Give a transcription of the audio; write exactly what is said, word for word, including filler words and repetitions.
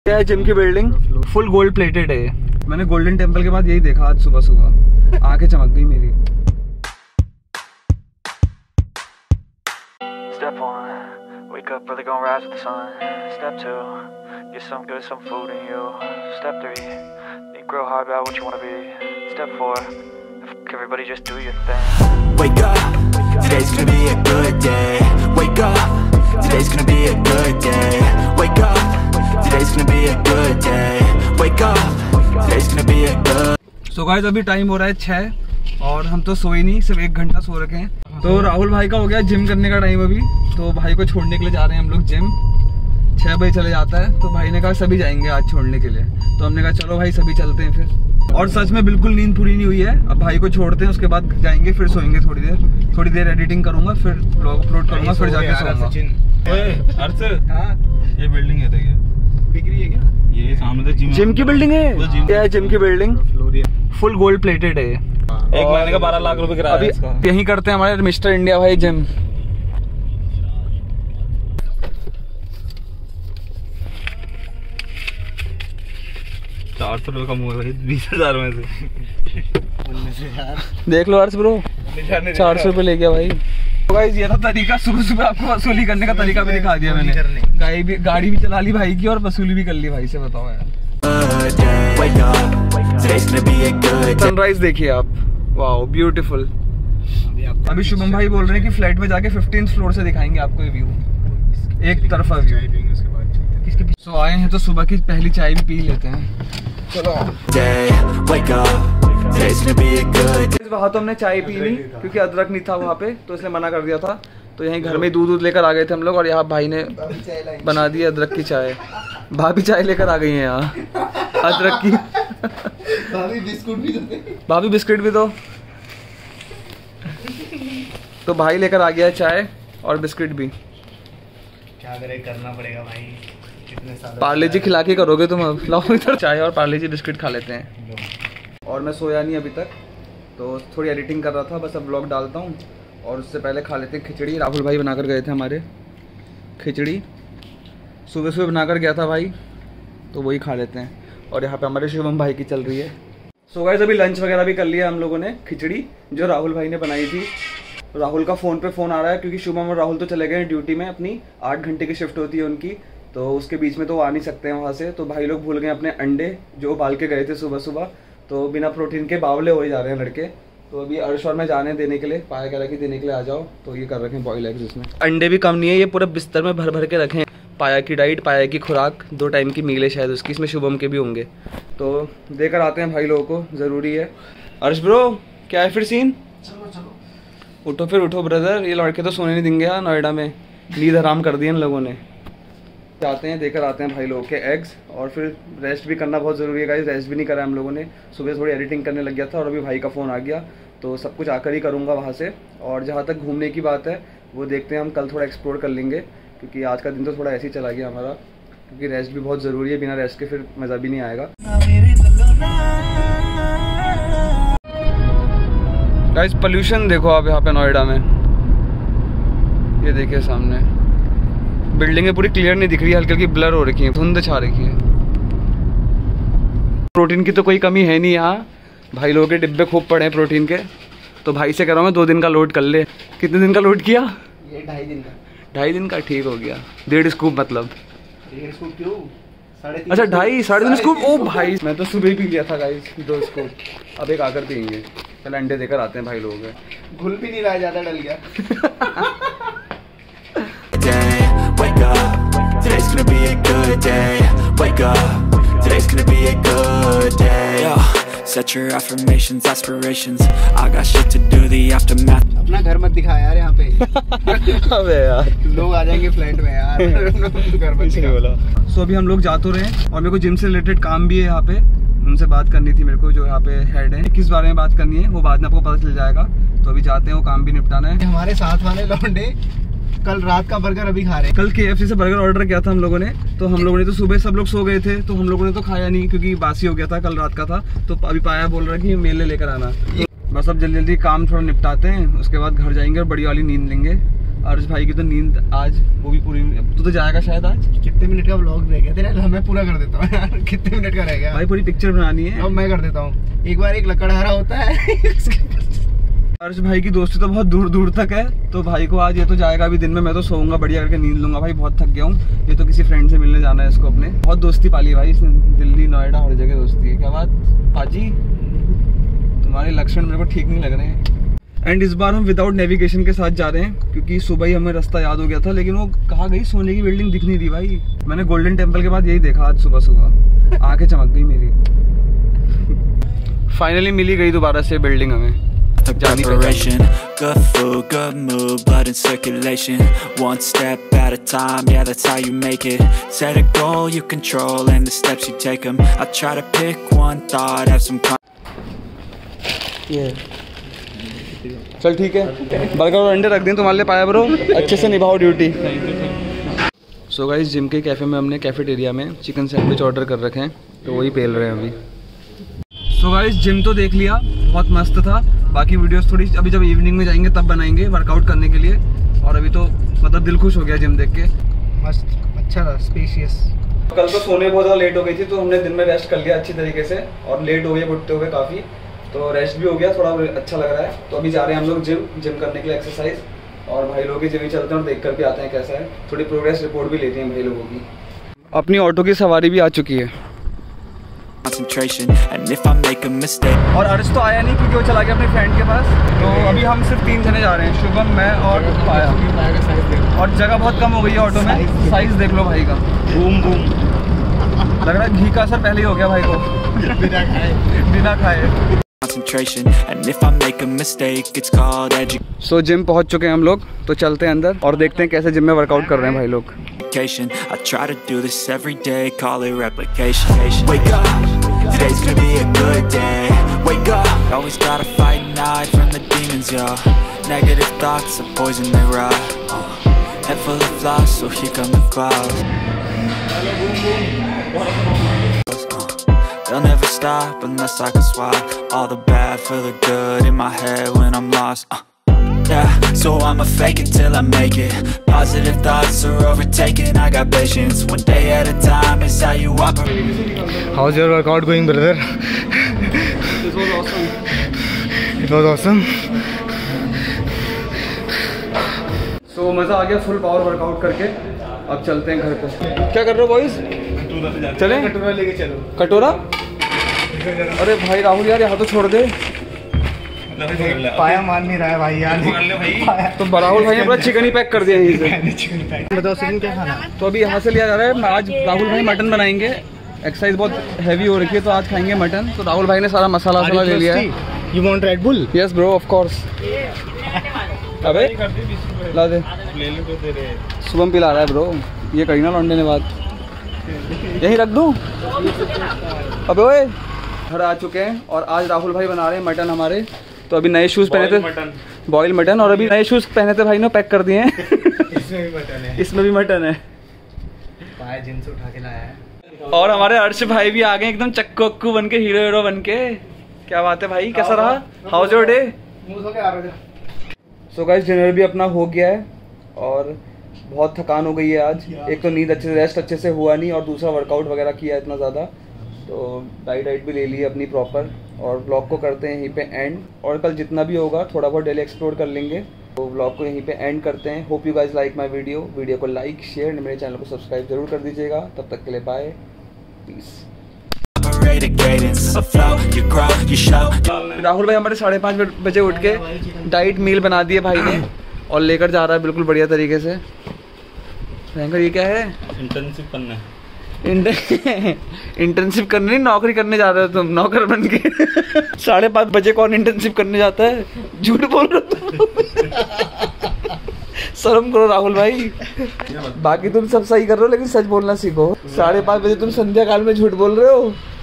क्या है जिम की बिल्डिंग फुल गोल्ड प्लेटेड है। मैंने गोल्डन टेम्पल के बाद यही देखा आज सुबह सुबह, आंखें चमक गई मेरी। Step one, wake up early, gonna rise with the sun. Step two, get some good, some food in you. Step three, think real hard about what you wanna be. Step four, everybody just do your thing. Wake up, today's gonna be a good day. Wake up, today's gonna be a good day. Wake up, today's gonna be a good day. Wake up, today's gonna be a good. So guys अभी time हो रहा है छः और हम तो सोए नहीं, सिर्फ एक घंटा सो रखे हैं। तो राहुल भाई का हो गया जिम करने का टाइम अभी, तो भाई को छोड़ने के लिए जा रहे हैं हम लोग जिम। छः बजे चले जाता है, तो भाई ने कहा सभी जाएंगे आज छोड़ने के लिए, तो हमने कहा चलो भाई सभी चलते हैं फिर। और सच में बिल्कुल नींद पूरी नहीं हुई है, अब भाई को छोड़ते हैं उसके बाद जाएंगे, फिर सोएंगे थोड़ी देर। थोड़ी देर एडिटिंग करूंगा, फिर ब्लॉग अपलोड करूंगा, फिर जाके सोऊंगा। हाँ ये बिल्डिंग है देखिए, बिक रही है क्या? ये सामने तो जिम जिम की बिल्डिंग है। क्या है जिम की बिल्डिंग फुल गोल्ड प्लेटेड है। एक महीने का बारह लाख रुपए किराया है इसका। अभी यही करते हैं हमारे मिस्टर इंडिया भाई जिम। चार सौ रुपए कम हुआ भाई बीस हजार में से। देख लो अर्श ब्रो, चार सौ रुपए ले गया भाई। तो गाइस ये था तरीका, सुबह सुबह आपको वसूली करने का तरीका भी दिखा दिया मैंने। गाड़ी भी गाड़ी भी चला ली भाई की और वसूली भी कर ली भाई से। बताओ यार, सनराइज देखिए आप, वाओ ब्यूटीफुल। अभी शुभम भाई बोल रहे हैं कि फ्लाइट में जाके फिफ्टीन्थ फ्लोर से दिखाएंगे आपको ये व्यू, एक तरफा व्यू। सो आए हैं तो सुबह की पहली चाय भी पी लेते हैं। चलो वहाँ तो हमने चाय पी ली क्योंकि अदरक नहीं था वहाँ पे, तो इसलिए मना कर दिया था। तो यहीं घर में दूध दूध लेकर आ गए थे हम लोग, और यहाँ भाई ने बना दी अदरक की चाय। भाभी चाय लेकर आ गई हैं यहाँ अदरक की। भाभी बिस्कुट भी दो, भाभी बिस्किट भी दो। तो भाई लेकर आ गया है चाय और बिस्किट भी। क्या करे, करना पड़ेगा भाई, कितने साल। पार्ले जी खिला के करोगे तुम अब? लाओ इधर चाय और पार्ले जी बिस्किट खा लेते हैं। और मैं सोया नहीं अभी तक, तो थोड़ी एडिटिंग कर रहा था, बस अब ब्लॉग डालता हूँ। और उससे पहले खा लेते हैं खिचड़ी। राहुल भाई बनाकर गए थे हमारे खिचड़ी, सुबह सुबह बनाकर गया था भाई, तो वही खा लेते हैं। और यहाँ पे हमारे शुभम भाई की चल रही है। सो गाइस अभी लंच वगैरह भी कर लिया हम लोगों ने। खिचड़ी जो राहुल भाई ने बनाई थी। राहुल का फ़ोन पे फ़ोन आ रहा है क्योंकि शुभम और राहुल तो चले गए हैं ड्यूटी में, अपनी आठ घंटे की शिफ्ट होती है उनकी, तो उसके बीच में तो वो आ नहीं सकते हैं वहाँ से। तो भाई लोग भूल गए अपने अंडे जो उबाल के गए थे सुबह सुबह, तो बिना प्रोटीन के बावले हो जा रहे हैं लड़के। तो अभी अर्श और मैं जाने देने के लिए, पाया कह रहा कि देने के लिए आ जाओ, तो ये कर रखे हैं बॉयल एग्स। इसमें अंडे भी कम नहीं है, ये पूरा बिस्तर में भर भर के रखें। पाया की डाइट, पाया की खुराक, दो टाइम की मील है शायद उसकी, इसमें शुभम के भी होंगे, तो देकर आते हैं भाई लोगों को, ज़रूरी है। अर्श ब्रो क्या है फिर सीन? उठो फिर उठो ब्रदर, ये लड़के तो सोने नहीं देंगे यार नोएडा में, नींद हराम कर दी इन लोगों ने। जाते हैं देकर आते हैं भाई लोगों के एग्स, और फिर रेस्ट भी करना बहुत ज़रूरी है गाइस। रेस्ट भी नहीं करा हम लोगों ने, सुबह थोड़ी एडिटिंग करने लग गया था और अभी भाई का फ़ोन आ गया, तो सब कुछ आकर ही करूँगा वहाँ से। और जहाँ तक घूमने की बात है वो देखते हैं हम, कल थोड़ा एक्सप्लोर कर लेंगे, क्योंकि आज का दिन तो थोड़ा ऐसे ही चला गया हमारा, क्योंकि रेस्ट भी बहुत ज़रूरी है, बिना रेस्ट के फिर मज़ा भी नहीं आएगा। गाइस पोल्यूशन देखो आप यहाँ पे नोएडा में, ये देखिए सामने बिल्डिंगें पूरी क्लियर नहीं दिख रही है, हल्की हल्की ब्लर हो रखी है, धुंध छा रखी है। प्रोटीन की तो कोई कमी है नहीं यहाँ, भाई लोगों के डिब्बे खूब पड़े हैं प्रोटीन के। तो भाई से कह रहा हूँ मैं दो दिन का लोड कर ले। कितने दिन का लोड किया? ये ढाई दिन का। ढाई दिन का, ठीक हो गया। डेढ़ स्कूप मतलब? डेढ़ स्कूप क्यों? साढ़े अच्छा ढाई साढ़े तीन स्कूप। ओ भाई मैं तो सुबह ही पी लिया था गाइस दो स्कूप, अब एक आकर पियेंगे। पहले अंडे देकर आते हैं भाई लोगों के। घुल भी नहीं रहा, ज्यादा डल गया। Wake up, today's gonna be a good day. Wake up, today's gonna be a good day. Yo, set your affirmations, aspirations. I got shit to do, the aftermath. अपना घर मत दिखा यार यहाँ पे। अबे यार लोग आ जाएंगे फ्लाइट में यार। घर मत दिखा। सो अभी हम लोग जा तो रहे हैं, और मेरे को जिम से रिलेटेड काम भी है यहाँ पे, उनसे बात करनी थी मेरे को, जो यहाँ पे हेड है। किस बारे में बात करनी है वो बाद में आपको पता चल जाएगा, तो अभी जाते हैं, वो काम भी निपटाना है। हमारे साथ वाले लौंडे कल रात का बर्गर अभी खा रहे हैं। कल के एफ सी से बर्गर ऑर्डर किया था हम लोगों ने, तो हम लोगों ने तो सुबह सब लोग सो गए थे, तो हम लोगों ने तो खाया नहीं क्योंकि बासी हो गया था, कल रात का था। तो अभी पाया बोल रहा है कि मेले लेकर आना। बस अब जल्दी जल्दी काम थोड़ा निपटाते हैं, उसके बाद घर जाएंगे और बड़ी वाली नींद लेंगे। अर्श भाई की तो नींद आज वो भी पूरी। तू तो जाएगा शायद आज। कितने मिनट का व्लॉग रह गया तेरा? मैं पूरा कर देता हूँ यार। कितने मिनट का रह गया भाई? पूरी पिक्चर बनानी है। अब मैं कर देता हूँ। एक बार एक लकड़हारा होता है। अर्श भाई की दोस्ती तो बहुत दूर दूर तक है, तो भाई को आज ये तो जाएगा अभी दिन में। मैं तो सोऊंगा बढ़िया करके, नींद लूंगा भाई, बहुत थक गया हूँ। ये तो किसी फ्रेंड से मिलने जाना है इसको अपने। बहुत दोस्ती पाली है भाई इसने, दिल्ली नोएडा हर जगह दोस्ती है। क्या बात पाजी, तुम्हारे लक्षण मेरे को ठीक नहीं लग रहे हैं। एंड इस बार हम विदाउट नेविगेशन के साथ जा रहे हैं, क्योंकि सुबह ही हमें रास्ता याद हो गया था, लेकिन वो कहाँ गई? सोने की बिल्डिंग दिख नहीं रही भाई। मैंने गोल्डन टेम्पल के बाद यही देखा आज सुबह सुबह, आंखें चमक गई मेरी। फाइनली मिली गई दोबारा से बिल्डिंग हमें। Preparation, good food, good mood, blood in circulation. One step at a time, yeah, that's how you make it. Set a goal you control and the steps you take them. I try to pick one thought, have some ये चल ठीक है, burger और अंडे रख दें तुम्हारे लिए पाया ब्रो, अच्छे से निभाओ ड्यूटी। सो गाइस, जिम के कैफ़े में हमने कैफेटेरिया में चिकन सैंडविच ऑर्डर कर रखे हैं, तो वही पेल रहे हैं अभी। सो गाइस, जिम तो देख लिया, बहुत मस्त था। बाकी वीडियोस थोड़ी अभी जब इवनिंग में जाएंगे तब बनाएंगे वर्कआउट करने के लिए। और अभी तो मतलब दिल खुश हो गया जिम देख के, मस्त अच्छा था, स्पेशियस। कल तो सोने बहुत ज़्यादा लेट हो गई थी, तो हमने दिन में रेस्ट कर लिया अच्छी तरीके से, और लेट हो गए उठते हुए काफ़ी, तो रेस्ट भी हो गया, थोड़ा अच्छा लग रहा है। तो अभी जा रहे हैं हम लोग जिम जिम करने के लिए, एक्सरसाइज। और भाई लोग की जिम ही चलते हैं और देख कर भी आते हैं कैसा है, थोड़ी प्रोग्रेस रिपोर्ट भी लेते हैं भाई लोगों की। अपनी ऑटो की सवारी भी आ चुकी है। concentration. And if I make a mistake, और अर्श तो आया नहीं क्योंकि वो चला गया अपने फ्रेंड के पास। तो अभी हम सिर्फ तीन जने जा रहे हैं, शुभम, मैं और पाया। और जगह बहुत कम हो गई है ऑटो में, साइज देख लो भाई का, बूम बूम। लग रहा है घी का असर पहले ही हो गया भाई को, बिना खाए बिना खाए concentration. And if I make a mistake, it's called education. So so, gym पहुंच चुके हैं हम लोग, तो चलते हैं अंदर और देखते हैं कैसे जिम में वर्कआउट कर रहे हैं भाई लोग। I try to do this every day, call it replication. Wake up, today's gonna be a good day. Wake up, always gotta fight and hide from the demons, yo. Negative thoughts are poison, they rot. uh, Head full of flaws, so here come the clouds. uh, They'll never stop unless I can swap all the bad for the good in my head when I'm lost. uh, Yeah, so I'ma fake it till I make it. Positive thoughts are overtaken. I got patience, one day at a time is how you operate. How's your workout going, brother? This was awesome. It was awesome. So मज़ा आ गया full power workout करके। अब चलते हैं घर पे। क्या कर रहे हो बॉयज? चलें? कटोरा लेके चलो। कटोरा? अरे भाई राहुल यार, यहाँ तो छोड़ दे। पाया मान नहीं रहा है भाई यार। तो राहुल भाई ने पूरा चिकन ही पैक कर दिया यहीं से। बताओ सचिन क्या खाना? तो अभी यहाँ से लिया जा रहा है। आज राहुल भाई मटन बनाएंगे, एक्सरसाइज बहुत हैवी हो रखी है, तो आज खाएंगे मटन। तो राहुल भाई ने सारा मसाला वसाला ले लिया है। You want Red Bull? Yes bro, of course. अबे ला दे, शुभम पिला रहा है ब्रो, ये करी ना लौंडे ने बात। यहीं रख दूँ? अबे ओए, घर आ चुके हैं और आज राहुल भाई बना रहे हैं मटन हमारे। तो अभी नए शूज़ पहने थे, बॉयल मटन, और अभी नए शूज़ पहने थे भाई ने, पैक कर दिए हैं। इसमें भी मटन है। इसमें भी मटन है। पाया जिम से उठा के लाया है। और हमारे अर्श भाई भी आ गए एकदम चक्कू अक्कू बन के, हीरो हीरो बन के। क्या बात है भाई, कैसा रहा? How's your day? So guys, dinner भी अपना हो गया है और बहुत थकान हो गई है आज। एक तो नींद अच्छे से, रेस्ट अच्छे से हुआ नहीं, और दूसरा वर्कआउट वगैरह किया इतना ज़्यादा। तो डाइट डाइट भी ले ली अपनी प्रॉपर, और ब्लॉग को करते हैं यहीं पे एंड। और कल जितना भी होगा थोड़ा बहुत डेली एक्सप्लोर कर लेंगे, तो ब्लॉग को यहीं पे एंड करते हैं। Hope you guys like my video. Video को लाइक, शेयर, मेरे चैनल को सब्सक्राइब जरूर कर दीजिएगा। तब तक के लिए बाय, पीस। राहुल भाई हमारे साढ़े पाँच बजे उठ के डाइट मील बना दिए भाई ने, और लेकर जा रहा है बिल्कुल बढ़िया तरीके से। भयंकर, ये क्या है? इंटर्नशिप करना है। इंटर्नशिप करने नहीं, नौकरी करने जा रहे हो तुम, नौकर बन के। साढ़े पाँच बजे कौन इंटर्नशिप करने जाता है? झूठ बोल रहे हो। शर्म करो राहुल भाई। बाकी तुम सब सही कर रहे हो, लेकिन सच बोलना सीखो। साढ़े पाँच बजे तुम संध्या काल में झूठ बोल रहे हो।